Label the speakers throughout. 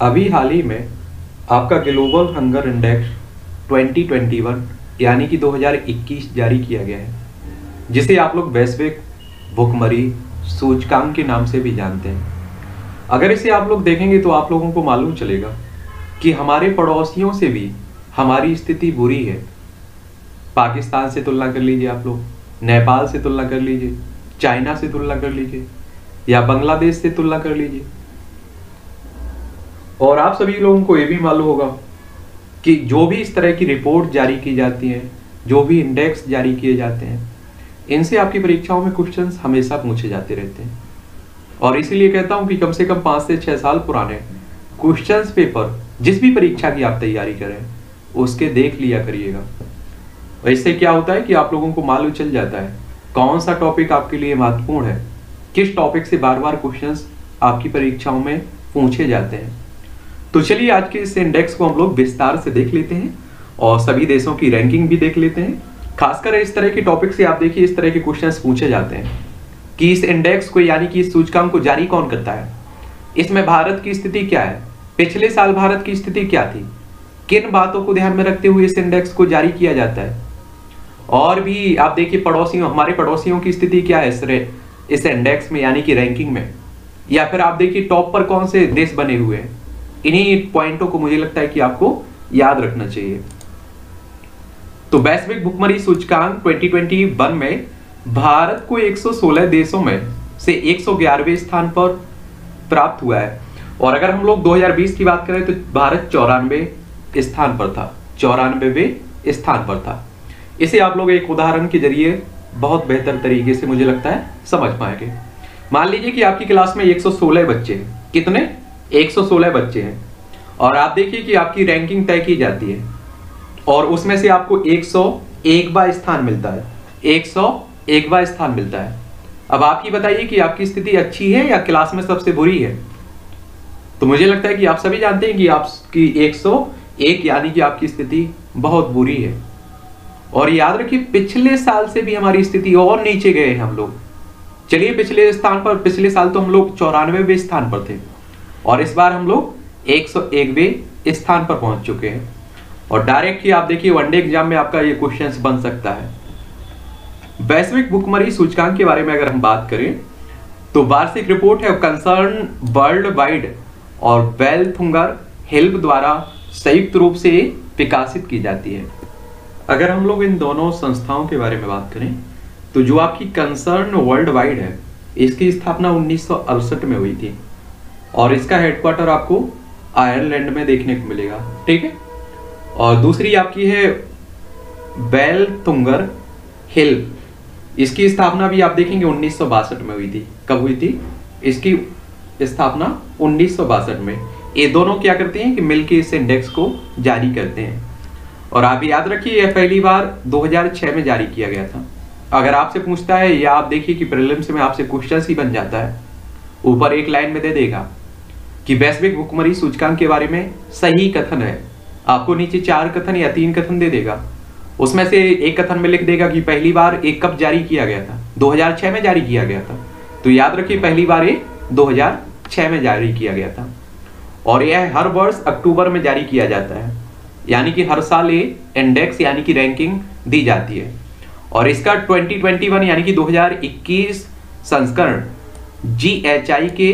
Speaker 1: अभी हाल ही में आपका ग्लोबल हंगर इंडेक्स 2021 यानी कि 2021 जारी किया गया है, जिसे आप लोग वैश्विक भुखमरी सूचकांक के नाम से भी जानते हैं। अगर इसे आप लोग देखेंगे तो आप लोगों को मालूम चलेगा कि हमारे पड़ोसियों से भी हमारी स्थिति बुरी है। पाकिस्तान से तुलना कर लीजिए, आप लोग नेपाल से तुलना कर लीजिए, चाइना से तुलना कर लीजिए या बांग्लादेश से तुलना कर लीजिए। और आप सभी लोगों को ये भी मालूम होगा कि जो भी इस तरह की रिपोर्ट जारी की जाती है, जो भी इंडेक्स जारी किए जाते हैं, इनसे आपकी परीक्षाओं में क्वेश्चंस हमेशा पूछे जाते रहते हैं। और इसीलिए कहता हूं कि कम से कम 5 से 6 साल पुराने क्वेश्चंस पेपर जिस भी परीक्षा की आप तैयारी करें उसके देख लिया करिएगा। इससे क्या होता है कि आप लोगों को मालूम चल जाता है कौन सा टॉपिक आपके लिए महत्वपूर्ण है, किस टॉपिक से बार बार क्वेश्चंस आपकी परीक्षाओं में पूछे जाते हैं। तो चलिए आज के इस इंडेक्स को हम लोग विस्तार से देख लेते हैं और सभी देशों की रैंकिंग भी देख लेते हैं। खासकर इस तरह के टॉपिक से आप देखिए इस तरह के क्वेश्चंस पूछे जाते हैं कि इस इंडेक्स को यानी कि इस सूचकांक को जारी कौन करता है, इसमें भारत की स्थिति क्या है, पिछले साल भारत की स्थिति क्या थी, किन बातों को ध्यान में रखते हुए इस इंडेक्स को जारी किया जाता है। और भी आप देखिए पड़ोसियों, हमारे पड़ोसियों की स्थिति क्या है इस इंडेक्स में यानी कि रैंकिंग में, या फिर आप देखिए टॉप पर कौन से देश बने हुए हैं। इन्हीं पॉइंटों को मुझे लगता है कि आपको याद रखना चाहिए। तो वैश्विक भुखमरी सूचकांक 2021 में भारत को 116 देशों में से 111वें स्थान पर प्राप्त हुआ है। और अगर हम लोग 2020 की बात करें तो भारत 94 स्थान पर था, 94वें स्थान पर था। इसे आप लोग एक उदाहरण के जरिए बहुत बेहतर तरीके से मुझे लगता है समझ पाएंगे। मान लीजिए कि आपकी क्लास में 116 बच्चे हैं। कितने? 116 बच्चे हैं। और आप देखिए कि आपकी रैंकिंग तय की जाती है और उसमें से आपको 101वां स्थान मिलता है, 101वां स्थान मिलता है। अब आप ही बताइए कि आपकी स्थिति अच्छी है या क्लास में सबसे बुरी है। तो मुझे लगता है कि आप सभी जानते हैं कि आपकी 101 यानी कि आपकी स्थिति बहुत बुरी है। और याद रखिए पिछले साल से भी हमारी स्थिति और नीचे गए हैं हम लोग। चलिए पिछले स्थान पर, पिछले साल तो हम लोग 94वें स्थान पर थे और इस बार हम लोग 101वें स्थान पर पहुंच चुके हैं। और डायरेक्ट ही आप देखिए वनडे एग्जाम में आपका ये क्वेश्चन बन सकता है। वैश्विक भुखमरी सूचकांक के बारे में अगर हम बात करें तो वार्षिक रिपोर्ट है कंसर्न वर्ल्ड वाइड और वेल्थ हंगर हेल्प द्वारा संयुक्त रूप से विकसित की जाती है। अगर हम लोग इन दोनों संस्थाओं के बारे में बात करें तो जो आपकी कंसर्न वर्ल्ड वाइड है, इसकी स्थापना 1968 में हुई थी और इसका हेडक्वार्टर आपको आयरलैंड में देखने को मिलेगा, ठीक है। और दूसरी आपकी है वेल्थ हंगर हेल्प, इसकी स्थापना भी आप देखेंगे 1962 में हुई थी। कब हुई थी इसकी स्थापना? 1962 में। ये दोनों क्या करते हैं कि मिलकर इस इंडेक्स को जारी करते हैं। और आप याद रखिए यह पहली बार 2006 में जारी किया गया था। अगर आपसे पूछता है या आप देखिए कि प्रीलिम्स में आपसे क्वेश्चन ही बन जाता है, ऊपर एक लाइन में दे देगा कि वैश्विक भुखमरी सूचकांक के बारे में सही कथन है, आपको नीचे 4 कथन या 3 कथन दे देगा। उसमें से एक कथन में लिख देगा कि पहली बार एक कब जारी किया गया था, 2006 में जारी किया गया था। तो याद रखिए पहली बार ये 2006 में जारी किया गया था और यह हर वर्ष अक्टूबर में जारी किया जाता है, यानी कि हर साल ये इंडेक्स यानी कि रैंकिंग दी जाती है। और इसका 2021 यानी कि 2021 संस्करण GHI के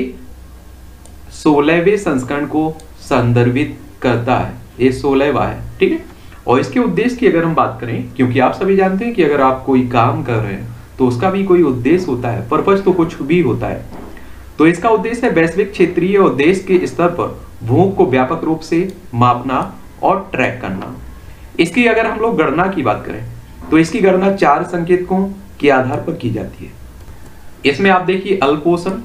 Speaker 1: 16वें संस्करण को संदर्भित करता है। ये 16वां है, ठीक है। और इसके उद्देश्य की अगर हम बात करें, क्योंकि आप सभी जानते हैं कि अगर आप कोई काम कर रहे हैं तो उसका भी कोई उद्देश्य होता है, पर्पज तो कुछ भी होता है। तो इसका उद्देश्य है वैश्विक, क्षेत्रीय और देश के स्तर पर भूख को व्यापक रूप से मापना और ट्रैक करना। इसकी अगर हम लोग गणना की बात करें तो इसकी गणना 4 संकेतकों के आधार पर की जाती है। इसमें आप देखिए अल्प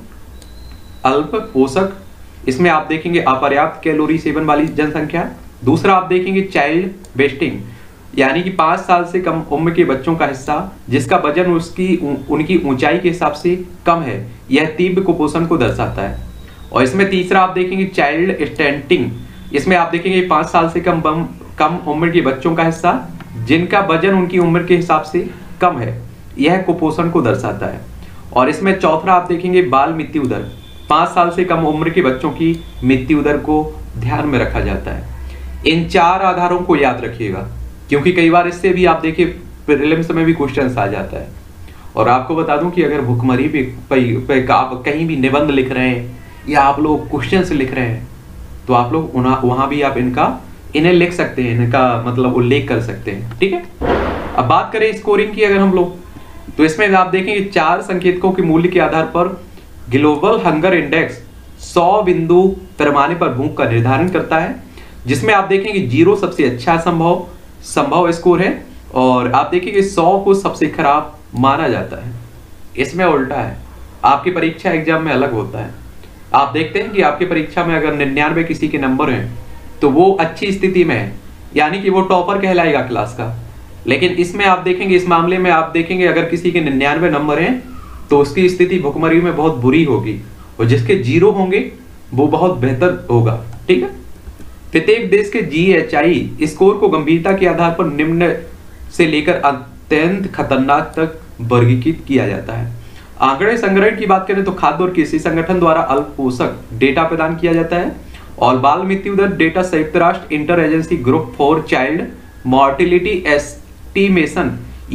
Speaker 1: पोषक, इसमें आप देखेंगे अपर्याप्त कैलोरी सेवन वाली जनसंख्या। दूसरा आप देखेंगे चाइल्ड वेस्टिंग, यानी कि 5 साल से कम उम्र के बच्चों का हिस्सा जिसका वजन उनकी ऊंचाई के हिसाब से कम है, यह तीव्र कुपोषण को दर्शाता है। और इसमें तीसरा आप देखेंगे चाइल्ड स्टंटिंग, इसमें आप देखेंगे 5 साल से कम उम्र के बच्चों का हिस्सा जिनका वजन उनकी उम्र के हिसाब से कम है, यह कुपोषण को दर्शाता है। और इसमें चौथा आप देखेंगे बाल मृत्यु दर, 5 साल से कम उम्र के बच्चों की मृत्यु दर को ध्यान में रखा जाता है। इन 4 आधारों को याद रखिएगा, क्योंकि कई बार इससे भी आप देखिए प्रीलिम्स में भी क्वेश्चन आ जाता है। और आपको बता दूं कि अगर भुखमरी पे आप कहीं भी निबंध लिख रहे हैं या आप लोग क्वेश्चन लिख रहे हैं, तो आप लोग वहां भी आप इन्हें लिख सकते हैं, इनका मतलब उल्लेख कर सकते हैं। ठीक है, अब बात करें स्कोरिंग की अगर हम लोग, तो इसमें आप देखेंगे 4 संकेतकों के मूल्य के आधार पर ग्लोबल हंगर इंडेक्स 100 बिंदु पैमाने पर भूख का निर्धारण करता है, जिसमें आप देखेंगे 0 सबसे अच्छा संभव स्कोर है और आप देखेंगे 100 को सबसे खराब माना जाता है। इसमें उल्टा है, आपकी परीक्षा एग्जाम में अलग होता है। आप देखते हैं कि आपकी परीक्षा में अगर 99 किसी के नंबर हैं तो वो अच्छी स्थिति में है, यानी कि वो टॉपर कहलाएगा क्लास का। लेकिन इसमें आप देखेंगे, इस मामले में आप देखेंगे अगर किसी के 99 नंबर हैं तो उसकी स्थिति भुखमरी में बहुत बुरी होगी, और जिसके 0 होंगे वो बहुत बेहतर होगा। ठीक है, प्रत्येक देश के GHI स्कोर को गंभीरता के आधार पर निम्न से लेकर अत्यंत खतरनाक तक वर्गीकृत किया जाता है। आंकड़े संग्रहण की बात करें तो खाद्य और कृषि संगठन द्वारा अल्प पोषक डेटा प्रदान किया जाता है, और बाल मृत्यु दर डेटा संयुक्त राष्ट्र inter agency group for child mortality estimation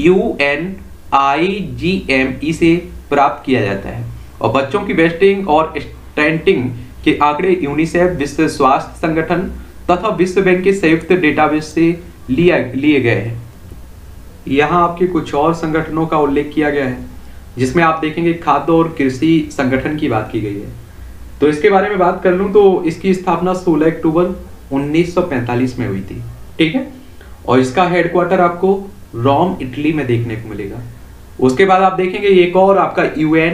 Speaker 1: UNIGME से प्राप्त किया जाता है। और बच्चों की वेस्टिंग और स्टैंटिंग के आंकड़े यूनिसेफ, विश्व स्वास्थ्य संगठन तथा विश्व बैंक के संयुक्त डेटाबेस से लिए गए हैं। यहाँ आपके कुछ और संगठनों का उल्लेख किया गया है, जिसमें आप देखेंगे खाद्य और कृषि संगठन की बात की गई है। तो इसके बारे में बात कर लूं तो इसकी स्थापना 16 अक्टूबर 1945 में हुई थी। ठीक है, और इसका हेडक्वार्टर आपको रोम इटली में देखने को मिलेगा। उसके बाद आप देखेंगे एक और आपका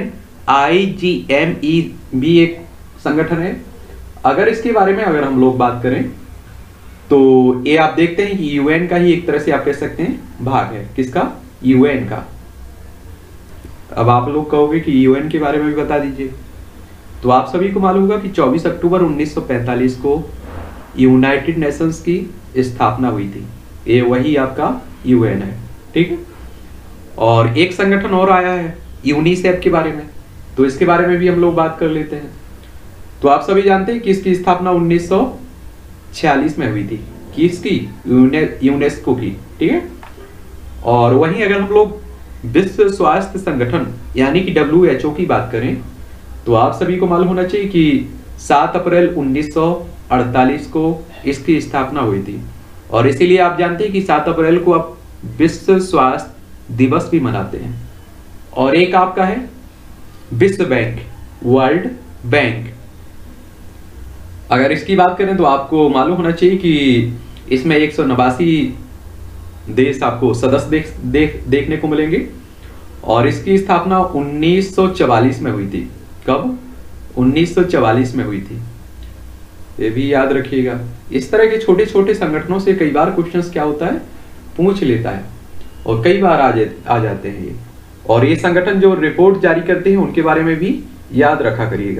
Speaker 1: UNIGME भी एक संगठन है। अगर इसके बारे में अगर हम लोग बात करें तो ये आप देखते हैं कि UN का ही एक तरह से आप कह सकते हैं भाग है। किसका? UN का। अब आप लोग कहोगे कि UN के बारे में भी बता दीजिए, तो आप सभी को मालूम होगा कि 24 अक्टूबर 1945 को यूनाइटेड नेशंस की स्थापना हुई थी। ये वही आपका UN है। ठीक है, और एक संगठन और आया है यूनिसेफ के बारे में, तो इसके बारे में भी हम लोग बात कर लेते हैं। तो आप सभी जानते हैं कि इसकी स्थापना 1946 में हुई थी। किसकी? यूनेस्को की। ठीक है, और वहीं अगर हम लोग विश्व स्वास्थ्य संगठन यानी कि WHO की बात करें तो आप सभी को मालूम होना चाहिए कि 7 अप्रैल 1948 को इसकी स्थापना हुई थी, और इसीलिए आप जानते हैं कि 7 अप्रैल को आप विश्व स्वास्थ्य दिवस भी मनाते हैं। और एक आपका है विश्व बैंक, वर्ल्ड बैंक। अगर इसकी बात करें तो आपको मालूम होना चाहिए कि इसमें 189 देश आपको सदस्य देखने को मिलेंगे, और इसकी स्थापना 1944 में हुई थी। कब? 1944 में हुई थी, ये भी याद रखिएगा। इस तरह के छोटे छोटे संगठनों से कई बार क्वेश्चंस क्या होता है, पूछ लेता है, और कई बार आ जाते हैं ये। और ये संगठन जो रिपोर्ट जारी करते हैं उनके बारे में भी याद रखा करिएगा।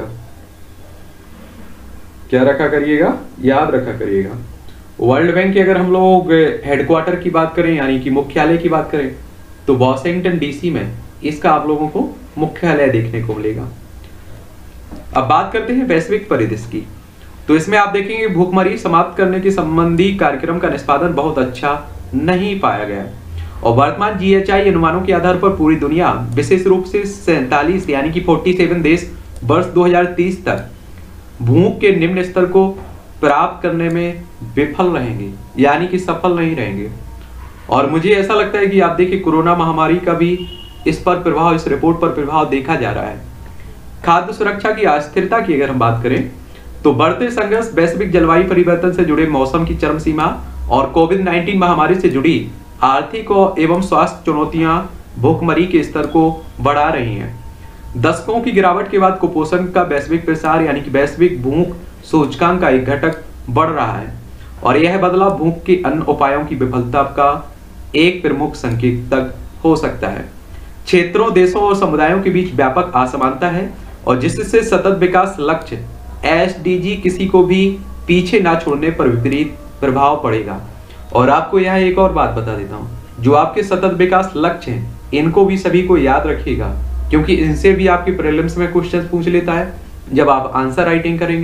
Speaker 1: क्या रखा करिएगा? याद रखा करिएगा। वर्ल्ड बैंक के अगर हम लोग हेडक्वार्टर की बात करें यानी कि मुख्यालय की बात करें तो वॉशिंगटन DC में इसका आप लोगों को मुख्यालय देखने को मिलेगा। अब बात करते हैं वैश्विक परिदृश्य की, तो इसमें आप देखेंगे भूखमरी समाप्त करने के संबंधी कार्यक्रम का निष्पादन बहुत अच्छा नहीं पाया गया, और वर्तमान GHI अनुमानों के आधार पर पूरी दुनिया विशेष रूप से 47 यानी कि 47 देश वर्ष 2030 तक भूख के निम्न स्तर को प्राप्त करने में विफल रहेंगे, यानी कि सफल नहीं रहेंगे। और मुझे ऐसा लगता है कि आप देखिए कोरोना महामारी का भी इस रिपोर्ट पर प्रभाव देखा जा रहा है। खाद्य सुरक्षा की अस्थिरता की अगर हम बात करें तो बढ़ते संघर्ष, वैश्विक जलवायु परिवर्तन से जुड़े मौसम की चरम सीमा और कोविड-19 महामारी से जुड़ी आर्थिक एवं स्वास्थ्य चुनौतियां भूखमरी के स्तर को बढ़ा रही हैं। दशकों की गिरावट के बाद कुपोषण का वैश्विक प्रसार यानी कि वैश्विक भूख सूचकांक का एक घटक बढ़ रहा है, और यह बदलाव भूख के अन्य उपायों की विफलता का एक प्रमुख संकेतक हो सकता है। क्षेत्रों, देशों और समुदायों के बीच व्यापक असमानता है, और जिससे सतत विकास लक्ष्य SDG किसी को भी पीछे ना छोड़ने पर विपरीत प्रभाव पड़ेगा। और आपको यहाँ एक और बात बता देता हूँ, जो आपके सतत विकास लक्ष्य हैं इनको भी सभी को याद रखिएगा, क्योंकि इनसे भी आपके प्रीलिम्स में क्वेश्चन पूछ लेता है। जब आप आंसर राइटिंग करेंगे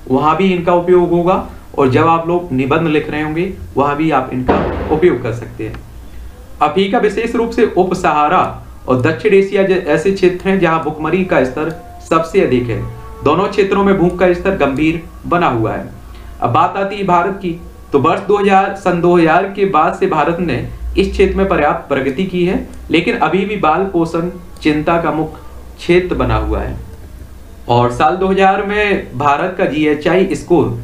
Speaker 1: वहां भी इनका उपयोग होगा, और जब आप लोग निबंध लिख रहे होंगे वहां भी आप इनका उपयोग कर सकते हैं। अफ्रीका विशेष रूप से उप सहारा और दक्षिण एशिया ऐसे क्षेत्र हैं जहां भुखमरी का स्तर सबसे अधिक है। दोनों क्षेत्रों में भूख का स्तर गंभीर बना हुआ है। अब बात आती है भारत की, तो वर्ष 2000 के बाद से भारत ने इस क्षेत्र में पर्याप्त प्रगति की है, लेकिन अभी भी बाल पोषण चिंता का मुख्य क्षेत्र बना हुआ है। और साल 2000 में भारत का GHI स्कोर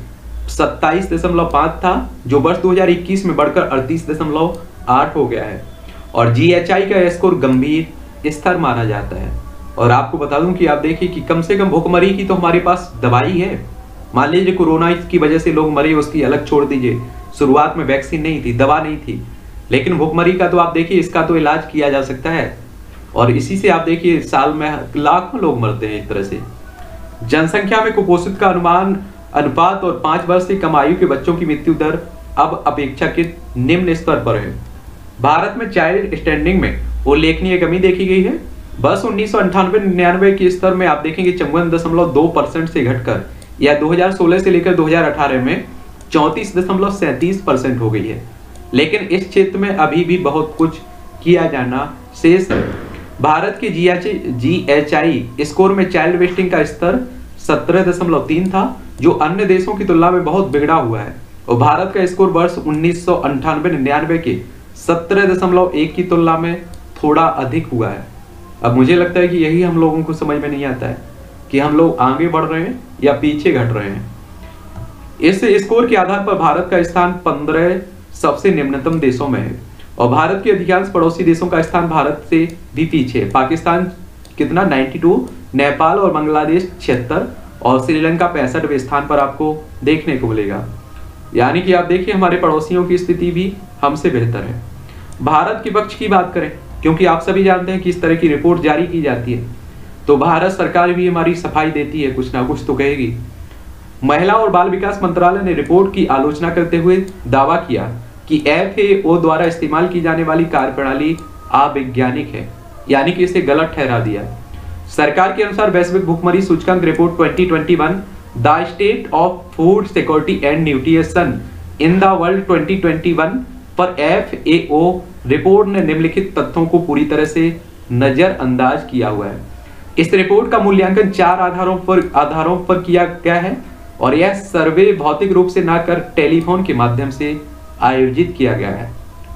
Speaker 1: 27.5 था, जो वर्ष 2021 में बढ़कर 38.8 हो गया है। और GHI का स्कोर गंभीर स्तर माना जाता है। और आपको बता दूं कि आप देखिए कि कम से कम भुखमरी की तो हमारे पास दवाई है। मान लीजिए कोरोना की वजह से लोग मरे, उसकी अलग छोड़ दीजिए, शुरुआत में वैक्सीन नहीं थी, दवा नहीं थी, लेकिन भुखमरी का तो आप देखिए इसका तो इलाज किया जा सकता है। और इसी से आप देखिए साल में लाखों लोग मरते हैं। एक तरह से जनसंख्या में कुपोषित का अनुपात और 5 वर्ष से कम आयु के बच्चों की मृत्यु दर अब अपेक्षाकृत निम्न स्तर पर है। भारत में चाइल्ड स्टैंडिंग में उल्लेखनीय कमी देखी गई है। बस 1998-99 के स्तर में आप देखेंगे 54.2% से घटकर या 2016 से लेकर 2018 में 34.37% हो गई है। लेकिन इस क्षेत्र में अभी भी बहुत कुछ किया जाना शेष है। भारत के GHI स्कोर में चाइल्ड वेस्टिंग का स्तर 17.3 था, जो अन्य देशों की तुलना में बहुत बिगड़ा हुआ है। और भारत का स्कोर वर्ष 1998-99 के 17.1 की तुलना में थोड़ा अधिक हुआ है। अब मुझे लगता है कि यही हम लोगों को समझ में नहीं आता है कि हम लोग आगे बढ़ रहे हैं या पीछे घट रहे हैं। इस स्कोर के आधार पर भारत का स्थान 15 सबसे निम्नतम देशों में है। और भारत के अधिकांश पड़ोसी देशों का स्थान भारत से भी पीछे है। पाकिस्तान कितना 92, नेपाल और बांग्लादेश 76 और श्रीलंका 65वें स्थान पर आपको देखने को मिलेगा। यानी कि आप देखिए हमारे पड़ोसियों की स्थिति भी हमसे बेहतर है। भारत के पक्ष की बात करें, क्योंकि आप सभी जानते हैं कि इस तरह की रिपोर्ट जारी की जाती है, तो भारत सरकार भी हमारी सफाई देती है, कुछ ना कुछ तो कहेगी। महिला और बाल विकास मंत्रालय ने रिपोर्ट की आलोचना करते हुए दावा किया कि FAO द्वारा इस्तेमाल की जाने वाली कार्यप्रणाली अवैज्ञानिक है, यानी कि इसे गलत ठहरा दिया। सरकार के अनुसार वैश्विक भुखमरी सूचकांक report 2021 the state of food security and nutrition in the world 2021 पर FAO रिपोर्ट ने निम्नलिखित तथ्यों को पूरी तरह से नजरअंदाज किया हुआ है। इस रिपोर्ट का मूल्यांकन 4 आधारों पर किया गया है, और यह सर्वे भौतिक रूप से न कर टेलीफोन के माध्यम से आयोजित किया गया है।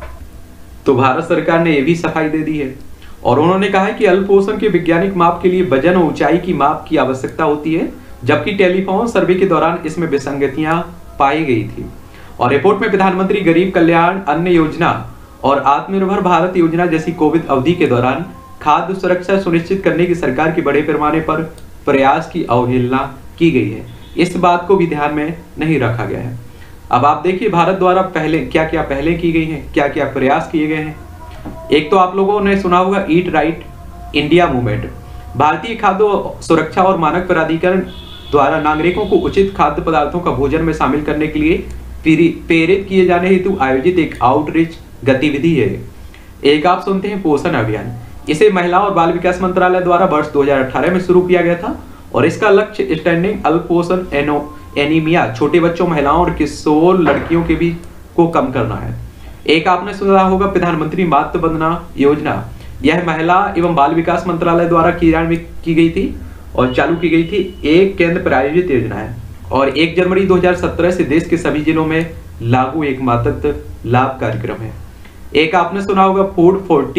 Speaker 1: तो भारत सरकार ने यह भी सफाई दे दी है, और उन्होंने कहा है कि अल्पोषण के वैज्ञानिक माप के लिए वजन और ऊंचाई की माप की आवश्यकता होती है, जबकि टेलीफोन सर्वे के दौरान इसमें विसंगतियां पाई गई थी। और रिपोर्ट में प्रधानमंत्री गरीब कल्याण अन्न योजना और आत्मनिर्भर भारत योजना जैसी कोविड अवधि के दौरान खाद्य सुरक्षा सुनिश्चित करने की सरकार के बड़े पैमाने पर प्रयास की अवहेलना की गई है। इस बात को भी ध्यान में नहीं रखा गया है। अब आप देखिए भारत द्वारा क्या क्या पहले की गई हैं, क्या क्या प्रयास किए गए हैं। एक तो आप लोगों ने सुना होगा ईट राइट इंडिया मूवमेंट। भारतीय खाद्य सुरक्षा और मानक प्राधिकरण द्वारा नागरिकों को उचित खाद्य पदार्थों का भोजन में शामिल करने के लिए प्रेरित किए जाने हेतु आयोजित एक आउटरीच गतिविधि है। एक आप सुनते हैं पोषण अभियान। इसे महिला और बाल विकास मंत्रालय द्वारा वर्ष 2018 में शुरू किया गया था, और इसका लक्ष्य स्टैंडिंग अल्पोषण एनीमिया छोटे बच्चों, महिलाओं और किशोर लड़कियों के भी को कम करना है। एक आपने सुना होगा प्रधानमंत्री मातृ वंदना योजना। यह महिला एवं बाल विकास मंत्रालय द्वारा क्रियान्वित की गई थी और चालू की गई थी। एक केंद्र प्रायोजित योजना है और 1 जनवरी 2017 से देश के सभी जिलों में लागू एक मातृत्व लाभ कार्यक्रम है। एक आपने सुना होगा फूड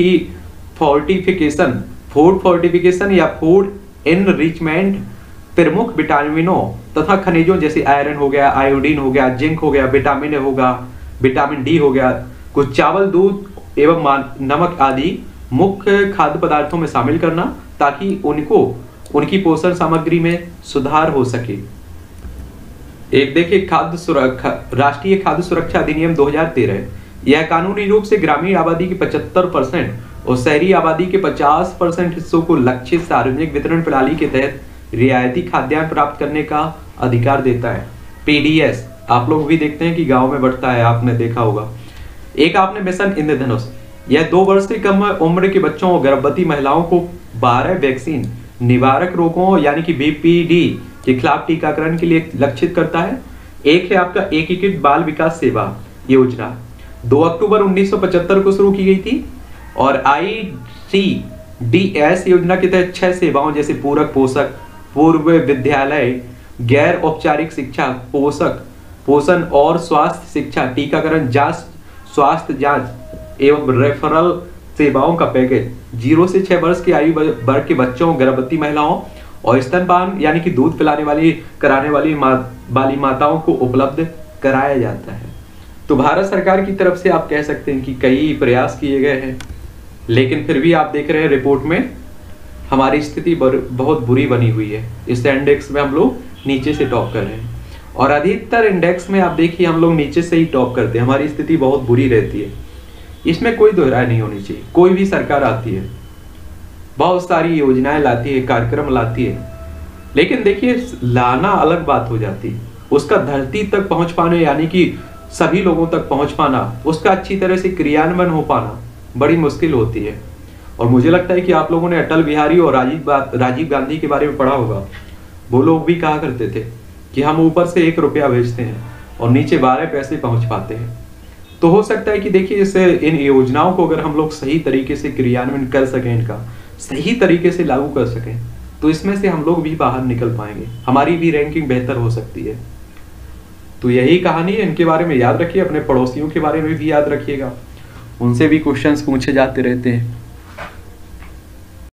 Speaker 1: फोर्टिफिकेशन या फूड एनरिचमेंट। प्रमुख विटामिनों तथा खनिजों जैसे आयरन हो गया, आयोडीन हो गया, जिंक हो गया, विटामिन ए होगा, विटामिन डी हो गया, कुछ चावल, दूध एवं नमक आदि मुख्य खाद्य पदार्थों में शामिल करना, ताकि उनकी पोषण सामग्री में सुधार हो सके। एक देखिए राष्ट्रीय खाद्य सुरक्षा अधिनियम 2013। यह कानूनी रूप से ग्रामीण आबादी की 75% और शहरी आबादी के 50% हिस्सों को लक्षित सार्वजनिक वितरण प्रणाली के तहत रियायती खाद्यान्न प्राप्त करने का अधिकार देता है। PDS आप लोग भी देखते हैं कि गांव में बढ़ता है, आपने देखा होगा। एक आपने मिशन इंद्रधनुष। यह 2 वर्ष से कम उम्र के बच्चों और गर्भवती महिलाओं को 12 वैक्सीन निवारक रोगों यानी कि BPD के खिलाफ टीकाकरण के लिए लक्षित करता है। एक है आपका एकीकृत बाल विकास सेवा योजना, 2 अक्टूबर 1975 को शुरू की गई थी। और ICDS योजना के तहत 6 सेवाओं जैसे पूरक पोषक, पूर्व विद्यालय, गैर औपचारिक शिक्षा, पोषण और स्वास्थ्य शिक्षा, टीकाकरण, जांच, स्वास्थ्य जांच एवं रेफरल सेवाओं का पैकेज 0 से 6 वर्ष की आयु वर्ग के बच्चों, गर्भवती महिलाओं और स्तनपान यानी कि दूध पिलाने कराने वाली माताओं को उपलब्ध कराया जाता है। तो भारत सरकार की तरफ से आप कह सकते हैं कि कई प्रयास किए गए हैं, लेकिन फिर भी आप देख रहे हैं रिपोर्ट में हमारी स्थिति बहुत बुरी बनी हुई है। इस इंडेक्स में हम लोग नीचे से टॉप कर रहे हैं और अधिकतर इंडेक्स में आप देखिए हम लोग नीचे से ही टॉप करते हैं। हमारी स्थिति बहुत बुरी रहती है, इसमें कोई दोहराई नहीं होनी चाहिए। कोई भी सरकार आती है, बहुत सारी योजनाएं लाती है, कार्यक्रम लाती है, लेकिन देखिए लाना अलग बात हो जाती है, उसका धरती तक पहुंच पाने यानी कि सभी लोगों तक पहुंच पाना, उसका अच्छी तरह से क्रियान्वयन हो पाना बड़ी मुश्किल होती है। और मुझे लगता है कि आप लोगों ने अटल बिहारी और राजीव गांधी के बारे में पढ़ा होगा। वो लोग भी कहा करते थे कि हम ऊपर से 1 रुपया भेजते हैं और नीचे 12 पैसे पहुंच पाते हैं। तो हो सकता है कि देखिए इन योजनाओं को अगर हम लोग सही तरीके से क्रियान्वयन कर सकें, इनका सही तरीके से लागू कर सकें, तो इसमें से हम लोग भी बाहर निकल पाएंगे, हमारी भी रैंकिंग बेहतर हो सकती है। तो यही कहानी है, इनके बारे में याद रखिए। अपने पड़ोसियों के बारे में भी याद रखिएगा, उनसे भी क्वेश्चंस पूछे जाते रहते हैं।